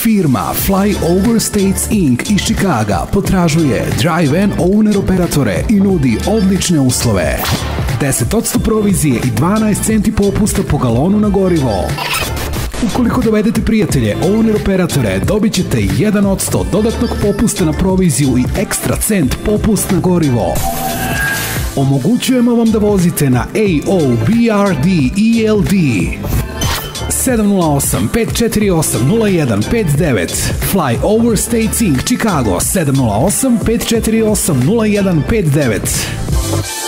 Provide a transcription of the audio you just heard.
Firma Fly Over States Inc. iz Chicaga potražuje drive-in owner operatore i nudi odlične uslove. 10% provizije i 12 centi popusta po galonu na gorivo. Ukoliko dovedete prijatelje owner operatore, dobit ćete 1% dodatnog popusta na proviziju i ekstra cent popust na gorivo. Omogućujemo vam da vozite na AOBRD ELD 708-548-0159. Fly Over States Inc. Chicago 708-548-0159.